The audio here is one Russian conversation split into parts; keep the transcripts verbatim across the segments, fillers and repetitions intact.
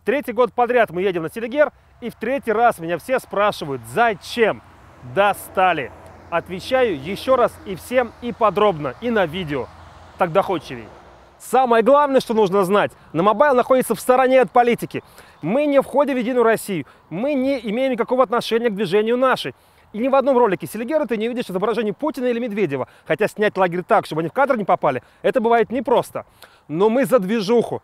В третий год подряд мы едем на Селигер, и в третий раз меня все спрашивают, зачем? Достали. Отвечаю еще раз и всем, и подробно, и на видео. Так доходчивее. Самое главное, что нужно знать, Номобайл находится в стороне от политики. Мы не входим в Единую Россию, мы не имеем никакого отношения к движению нашей. И ни в одном ролике Селигера ты не видишь изображений Путина или Медведева. Хотя снять лагерь так, чтобы они в кадр не попали, это бывает непросто. Но мы за движуху.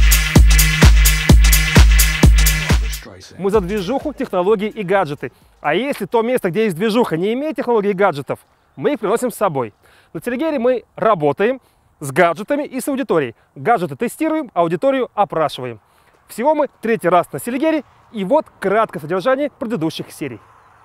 Мы за движуху, технологии и гаджеты. А если то место, где есть движуха, не имеет технологий и гаджетов, мы их приносим с собой. На Селигере мы работаем с гаджетами и с аудиторией. Гаджеты тестируем, аудиторию опрашиваем. Всего мы третий раз на Селигере, и вот краткое содержание предыдущих серий.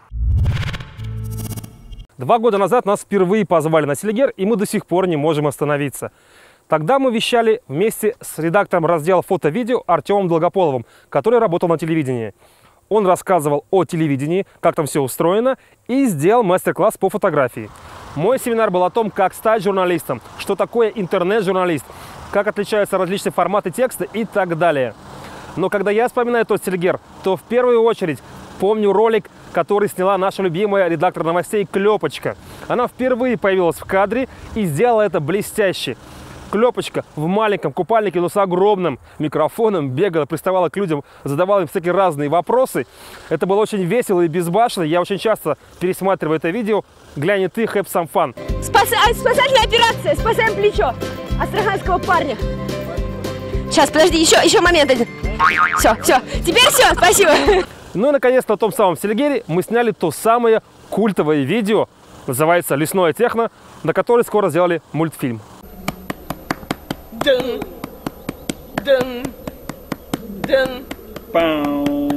Два года назад нас впервые позвали на Селигер, и мы до сих пор не можем остановиться. Тогда мы вещали вместе с редактором раздела фото-видео Артемом Долгополовым, который работал на телевидении. Он рассказывал о телевидении, как там все устроено, и сделал мастер-класс по фотографии. Мой семинар был о том, как стать журналистом, что такое интернет-журналист, как отличаются различные форматы текста и так далее. Но когда я вспоминаю тот Селигер, то в первую очередь помню ролик, который сняла наша любимая редактор новостей Клёпочка. Она впервые появилась в кадре и сделала это блестяще. Клёпочка в маленьком купальнике, но с огромным микрофоном бегала, приставала к людям, задавала им всякие разные вопросы. Это было очень весело и безбашенно. Я очень часто пересматриваю это видео. Глянь и ты, have some fun. Спаса... Спасательная операция. Спасаем плечо астраханского парня. Сейчас, подожди, еще, еще момент один. Все, все. Теперь все, спасибо. Ну и наконец-то на том самом Селигере мы сняли то самое культовое видео. Называется «Лесное техно», на которое скоро сделали мультфильм. Dun, dun, dun, dun,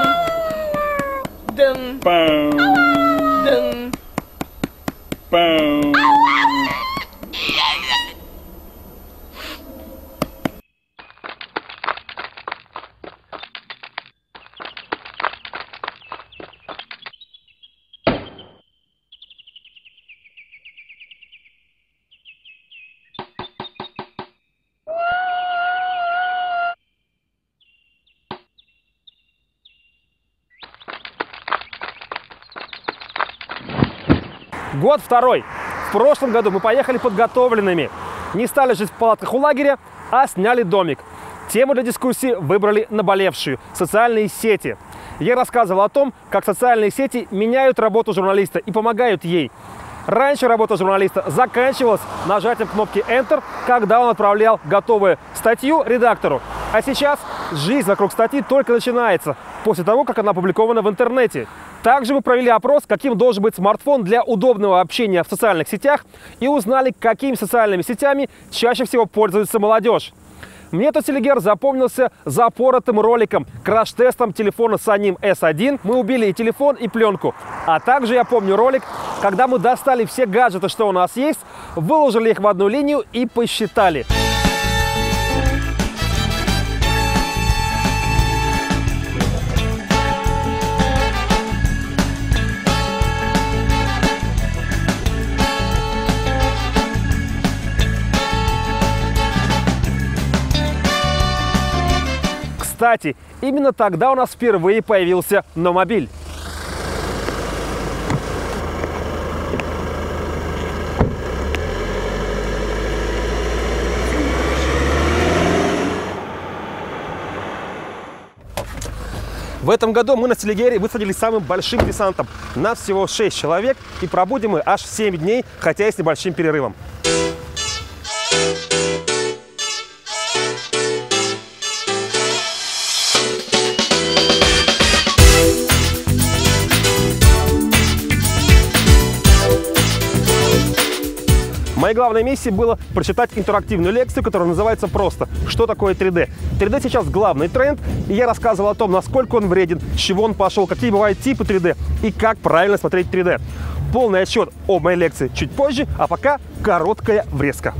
dun, dun, dun. Год второй. В прошлом году мы поехали подготовленными. Не стали жить в палатках у лагеря, а сняли домик. Тему для дискуссии выбрали наболевшую – социальные сети. Я рассказывал о том, как социальные сети меняют работу журналиста и помогают ей. Раньше работа журналиста заканчивалась нажатием кнопки Enter, когда он отправлял готовую статью редактору. А сейчас жизнь вокруг статьи только начинается, после того, как она опубликована в интернете. Также мы провели опрос, каким должен быть смартфон для удобного общения в социальных сетях, и узнали, какими социальными сетями чаще всего пользуется молодежь. Мне тот Селигер запомнился запоротым роликом, краш-тестом телефона Sony эс один. Мы убили и телефон, и пленку. А также я помню ролик, когда мы достали все гаджеты, что у нас есть, выложили их в одну линию и посчитали. Кстати, именно тогда у нас впервые появился Номобиль. В этом году мы на Селигере высадились самым большим десантом. Нас всего шесть человек, и пробудем мы аж семь дней, хотя и с небольшим перерывом. Моей главной миссией было прочитать интерактивную лекцию, которая называется просто «Что такое три дэ?». три дэ сейчас главный тренд, и я рассказывал о том, насколько он вреден, с чего он пошел, какие бывают типы три дэ и как правильно смотреть три дэ. Полный отчет о моей лекции чуть позже, а пока короткая врезка.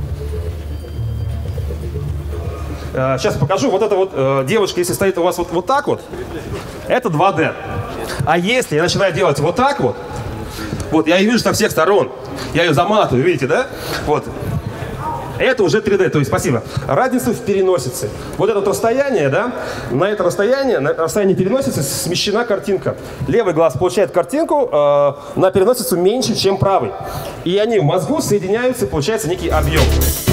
Сейчас покажу. Вот эта вот э, девушка, если стоит у вас вот, вот так вот, это два дэ. А если я начинаю делать вот так вот, вот я ее вижу со всех сторон, я ее заматываю, видите, да? Вот. Это уже три дэ, то есть, спасибо. Разница в переносице. Вот это вот расстояние, да, на это расстояние, на расстоянии переносицы смещена картинка. Левый глаз получает картинку э, на переносицу меньше, чем правый. И они в мозгу соединяются, и получается некий объем.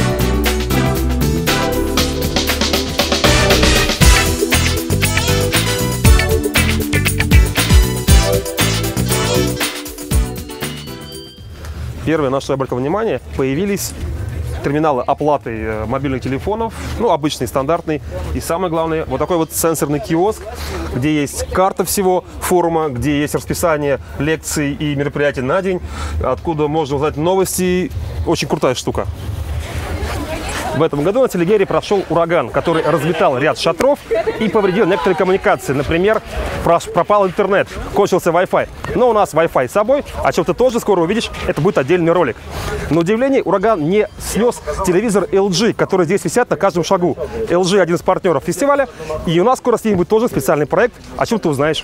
Первое наше облако внимания появились терминалы оплаты мобильных телефонов, ну, обычный, стандартный. И самое главное, вот такой вот сенсорный киоск, где есть карта всего форума, где есть расписание лекций и мероприятий на день, откуда можно узнать новости. Очень крутая штука. В этом году на Селигере прошел ураган, который разметал ряд шатров и повредил некоторые коммуникации. Например, пропал интернет, кончился Wi-Fi. Но у нас Wi-Fi с собой, о чем ты тоже скоро увидишь, это будет отдельный ролик. На удивление, ураган не снес телевизор эл джи, который здесь висят на каждом шагу. эл джи один из партнеров фестиваля, и у нас скоро с ним будет тоже специальный проект, о чем ты узнаешь.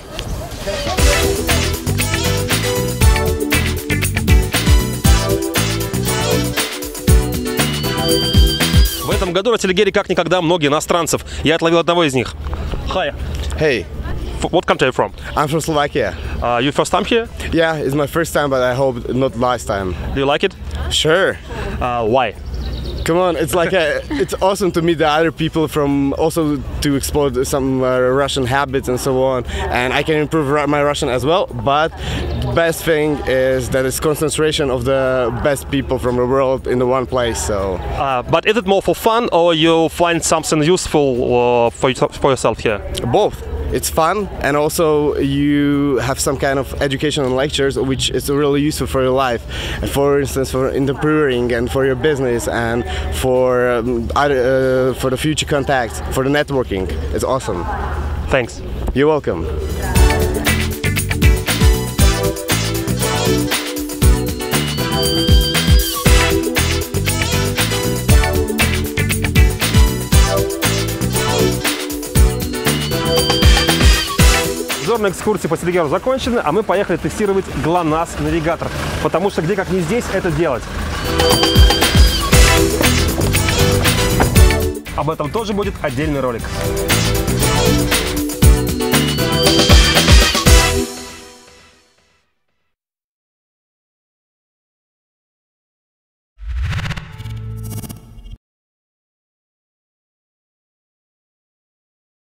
В этом году на Селигере как никогда много иностранцев. Я отловил одного из них. Hi. Hey. What country are you from? I'm from Slovakia. Uh, you first time here? Yeah, it's my first time, but I hope not last time. Do you like it? Sure. Uh, why? Come on, it's like a, it's awesome to meet the other people from, also to explore some uh, Russian habits and so on. And I can improve my Russian as well, but the best thing is that it's concentration of the best people from the world in the one place, so. Uh, but is it more for fun, or you find something useful uh, for, you, for yourself here? Both. It's fun, and also you have some kind of educational lectures which is really useful for your life. For instance, for entrepreneuring and for your business and for um, other, uh, for the future contacts, for the networking. It's awesome. Thanks. You're welcome. Обзорные экскурсии по Селигеру закончены, а мы поехали тестировать ГЛОНАСС навигатор, потому что где как не здесь это делать. Об этом тоже будет отдельный ролик.